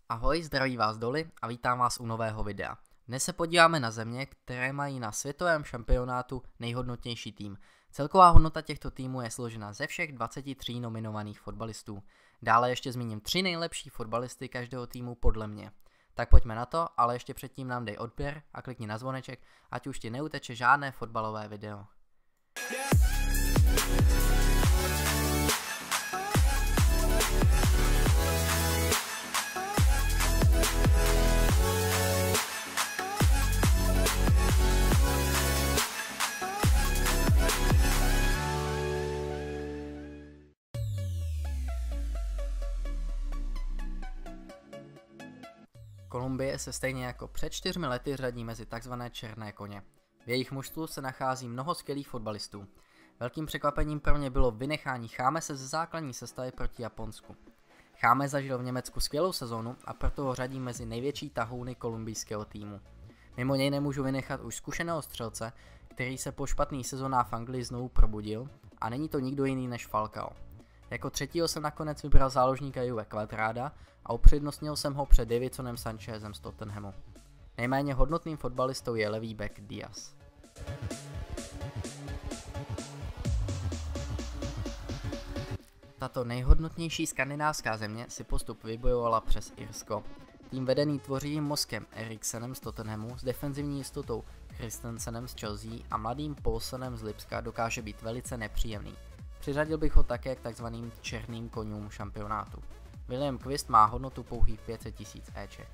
Ahoj, zdraví vás Doly a vítám vás u nového videa. Dnes se podíváme na země, které mají na světovém šampionátu nejhodnotnější tým. Celková hodnota těchto týmů je složena ze všech 23 nominovaných fotbalistů. Dále ještě zmíním 3 nejlepší fotbalisty každého týmu podle mě. Tak pojďme na to, ale ještě předtím nám dej odběr a klikni na zvoneček, ať už ti neuteče žádné fotbalové video. Kolumbie se stejně jako před 4 lety řadí mezi tzv. Černé koně. V jejich mužstvu se nachází mnoho skvělých fotbalistů. Velkým překvapením pro mě bylo vynechání Chamese ze základní sestavy proti Japonsku. Chames zažil v Německu skvělou sezónu a proto ho řadím mezi největší tahouny kolumbijského týmu. Mimo něj nemůžu vynechat už zkušeného střelce, který se po špatných sezónách v Anglii znovu probudil, a není to nikdo jiný než Falcao. Jako třetího jsem nakonec vybral záložníka Juve Quadrada a upřednostnil jsem ho před Davidsonem Sanchezem z Tottenhamu. Nejméně hodnotným fotbalistou je levý back Diaz. Tato nejhodnotnější skandinávská země si postup vybojovala přes Irsko. Tým vedený tvořivým mozkem Eriksenem z Tottenhamu s defenzivní jistotou Christensenem z Chelsea a mladým Poulsenem z Lipska dokáže být velice nepříjemný. Přiřadil bych ho také k takzvaným černým koňům šampionátu. William Kvist má hodnotu pouhých 500 000 éček.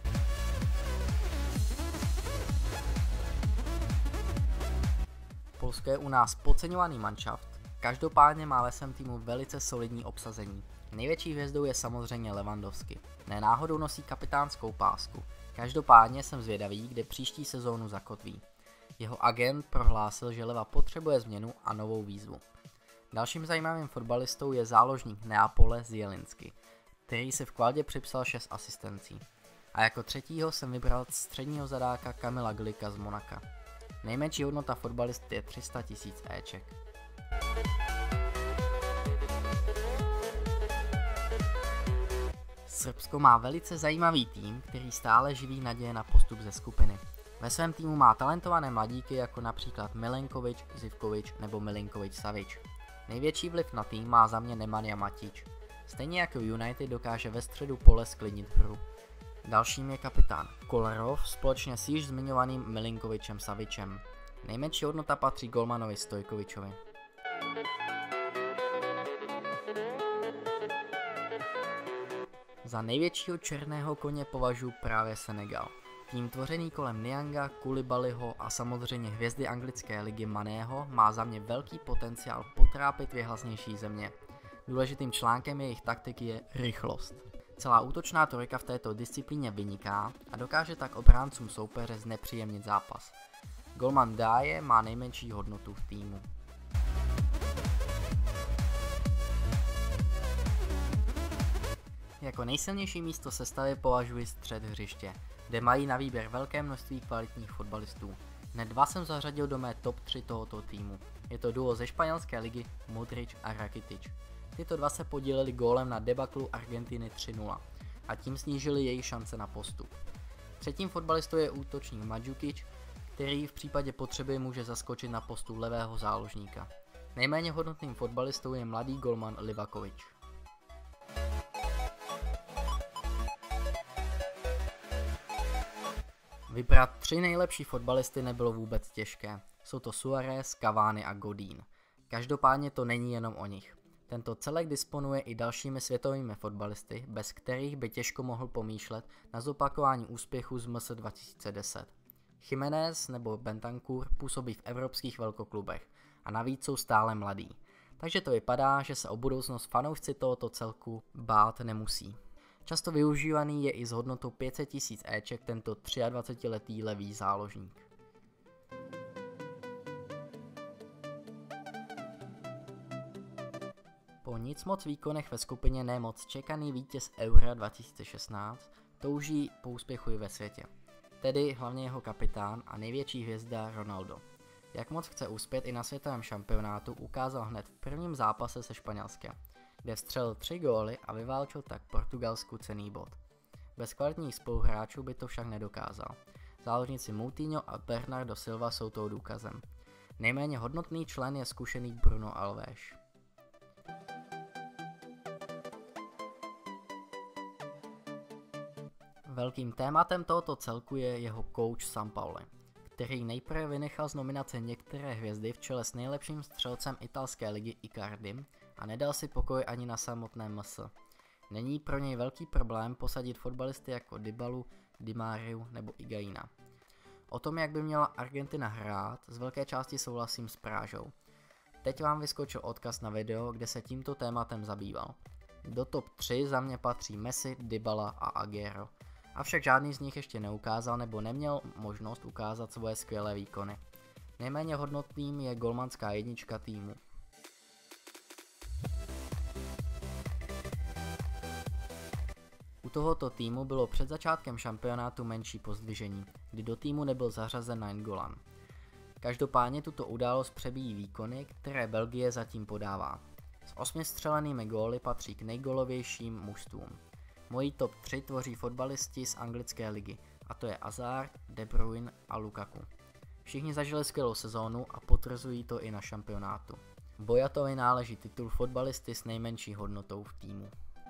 Polsko je u nás podceňovaný manšaft, každopádně má ve svém týmu velice solidní obsazení. Největší hvězdou je samozřejmě Lewandowski. Ne náhodou nosí kapitánskou pásku. Každopádně jsem zvědavý, kde příští sezónu zakotví. Jeho agent prohlásil, že Leva potřebuje změnu a novou výzvu. Dalším zajímavým fotbalistou je záložník Neapole Zielinski, který si v kvaldě připsal 6 asistencí. A jako třetího jsem vybral středního zadáka Kamila Glika z Monaka. Nejmenší hodnota fotbalisty je 300 000 éček. Srbsko má velice zajímavý tým, který stále živí naděje na postup ze skupiny. Ve svém týmu má talentované mladíky jako například Milenković, Zivković nebo Milinković Savić. Největší vliv na tým má za mě Nemanja Matic. Stejně jako United dokáže ve středu pole sklidnit hru. Dalším je kapitán Kolarov společně s již zmiňovaným Milinkovićem Savićem. Nejmenší hodnota patří golmanovi Stojkovičovi. Za největšího černého koně považuji právě Senegal. Tým tvořený kolem Nianga, Koulibalyho a samozřejmě hvězdy anglické ligy Maného má za mě velký potenciál potrápit věhlasnější země. Důležitým článkem jejich taktiky je rychlost. Celá útočná trojka v této disciplíně vyniká a dokáže tak obráncům soupeře znepříjemnit zápas. Golman Daje má nejmenší hodnotu v týmu. Jako nejsilnější místo sestavy považuji střed hřiště, kde mají na výběr velké množství kvalitních fotbalistů. Hned 2 jsem zařadil do mé top 3 tohoto týmu. Je to duo ze španělské ligy Modric a Rakitic. Tyto dva se podíleli gólem na debaklu Argentiny 3-0 a tím snížili její šance na postup. Třetím fotbalistou je útočník Mandžukić, který v případě potřeby může zaskočit na postu levého záložníka. Nejméně hodnotným fotbalistou je mladý golman Livaković. Vybrat 3 nejlepší fotbalisty nebylo vůbec těžké. Jsou to Suárez, Cavani a Godín. Každopádně to není jenom o nich. Tento celek disponuje i dalšími světovými fotbalisty, bez kterých by těžko mohl pomýšlet na zopakování úspěchu z MS 2010. Jiménez nebo Bentancur působí v evropských velkoklubech a navíc jsou stále mladí. Takže to vypadá, že se o budoucnost fanoušci tohoto celku bát nemusí. Často využívaný je i s hodnotou 500 000 éček tento 23letý levý záložník. Po nic moc výkonech ve skupině nemoc čekaný vítěz Eura 2016 touží po úspěchu i ve světě. Tedy hlavně jeho kapitán a největší hvězda Ronaldo. Jak moc chce uspět i na světovém šampionátu, ukázal hned v prvním zápase se Španělskem, kde vstřelil 3 góly a vyválčil tak Portugalsku cenný bod. Bez kvalitních spoluhráčů by to však nedokázal. Záložníci Moutinho a Bernardo Silva jsou toho důkazem. Nejméně hodnotný člen je zkušený Bruno Alves. Velkým tématem tohoto celku je jeho coach Sampaoli, který nejprve vynechal z nominace některé hvězdy v čele s nejlepším střelcem italské ligy Icardym a nedal si pokoj ani na samotné MS. Není pro něj velký problém posadit fotbalisty jako Dybalu, Di Mariu nebo Higuaina. O tom, jak by měla Argentina hrát, z velké části souhlasím s Prážou. Teď vám vyskočil odkaz na video, kde se tímto tématem zabýval. Do top 3 za mě patří Messi, Dybala a Agüero. Avšak žádný z nich ještě neukázal nebo neměl možnost ukázat svoje skvělé výkony. Nejméně hodnotným je golmanská jednička týmu. U tohoto týmu bylo před začátkem šampionátu menší pozdvižení, kdy do týmu nebyl zařazen Nainggolan. Každopádně tuto událost přebíjí výkony, které Belgie zatím podává. S 8 střelenými góly patří k nejgólovějším mužstvům. Mojí top 3 tvoří fotbalisti z anglické ligy, a to je Hazard, De Bruyne a Lukaku. Všichni zažili skvělou sezónu a potvrzují to i na šampionátu. Boyatovi náleží titul fotbalisty s nejmenší hodnotou v týmu.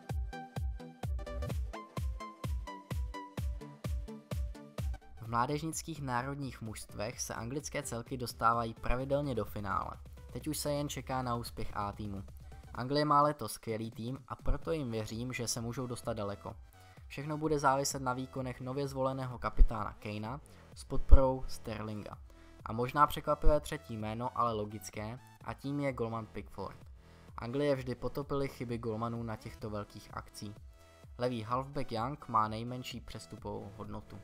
V mládežnických národních mužstvech se anglické celky dostávají pravidelně do finále. Teď už se jen čeká na úspěch A týmu. Anglie má letos skvělý tým a proto jim věřím, že se můžou dostat daleko. Všechno bude záviset na výkonech nově zvoleného kapitána Kanea s podporou Sterlinga. A možná překvapivé třetí jméno, ale logické, a tím je golman Pickford. Anglie vždy potopily chyby golmanů na těchto velkých akcích. Levý halfback Young má nejmenší přestupovou hodnotu.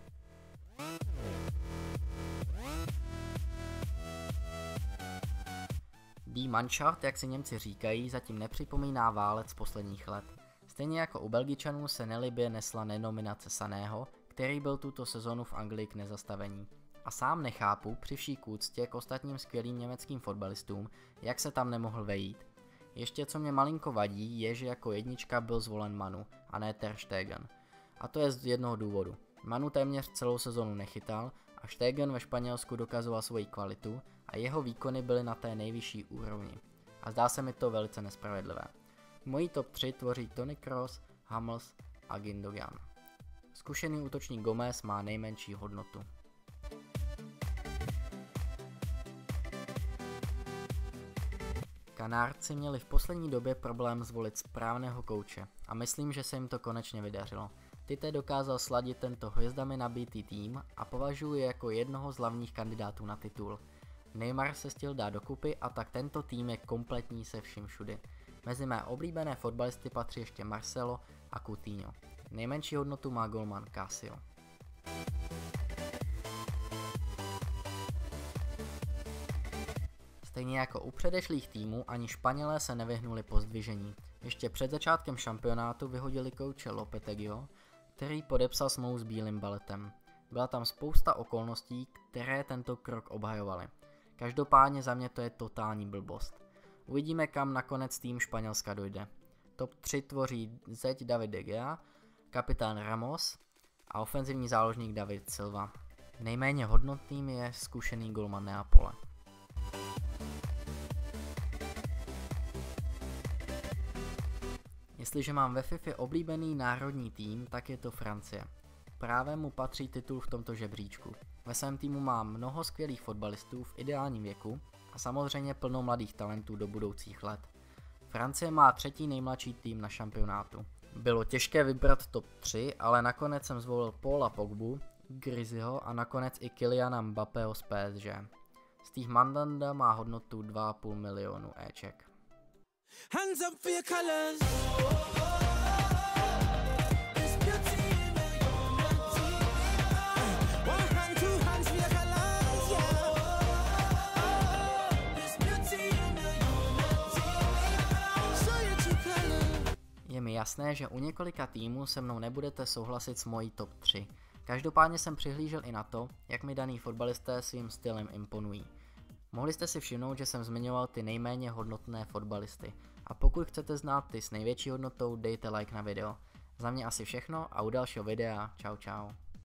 Die Mannschaft, jak si Němci říkají, zatím nepřipomíná válec z posledních let. Stejně jako u Belgičanů se nelibě nesla nenominace Saného, který byl tuto sezonu v Anglii k nezastavení. A sám nechápu, při vší úctě k ostatním skvělým německým fotbalistům, jak se tam nemohl vejít. Ještě co mě malinko vadí, je, že jako jednička byl zvolen Manu, a ne Ter Stegen. A to je z jednoho důvodu. Manu téměř celou sezonu nechytal a Stegen ve Španělsku dokazoval svoji kvalitu a jeho výkony byly na té nejvyšší úrovni. A zdá se mi to velice nespravedlivé. Mojí top 3 tvoří Toni Kroos, Hummels a Gündogan. Zkušený útočník Gomez má nejmenší hodnotu. Kanárci měli v poslední době problém zvolit správného kouče a myslím, že se jim to konečně vydařilo. Tite dokázal sladit tento hvězdami nabitý tým a považuji je jako jednoho z hlavních kandidátů na titul. Neymar se stihl dát dokupy a tak tento tým je kompletní se vším všudy. Mezi mé oblíbené fotbalisty patří ještě Marcelo a Coutinho. Nejmenší hodnotu má golman Casio. Stejně jako u předešlých týmů, ani Španělé se nevyhnuli pozdvižení. Ještě před začátkem šampionátu vyhodili kouče Lopetegio, který podepsal smlouvu s Bílým baletem. Byla tam spousta okolností, které tento krok obhajovaly. Každopádně za mě to je totální blbost. Uvidíme, kam nakonec tým Španělska dojde. Top 3 tvoří zeď David De Gea, kapitán Ramos a ofenzivní záložník David Silva. Nejméně hodnotným je zkušený golman Neapole. Jestliže mám ve FIFA oblíbený národní tým, tak je to Francie. Právě mu patří titul v tomto žebříčku. Ve svém týmu mám mnoho skvělých fotbalistů v ideálním věku a samozřejmě plno mladých talentů do budoucích let. Francie má třetí nejmladší tým na šampionátu. Bylo těžké vybrat top 3, ale nakonec jsem zvolil Paula Pogbu, Griezzyho a nakonec i Kyliana Mbappého z PSG. Steve Mandanda má hodnotu 2,5 milionu éček. Hands up for your colors. Je mi jasné, že u několika týmů se mnou nebudete souhlasit s mojí top 3. Každopádně jsem přihlížel i na to, jak mi daný fotbalisté svým stylem imponují. Mohli jste si všimnout, že jsem zmiňoval ty nejméně hodnotné fotbalisty. A pokud chcete znát ty s největší hodnotou, dejte like na video. Za mě asi všechno a u dalšího videa čau čau.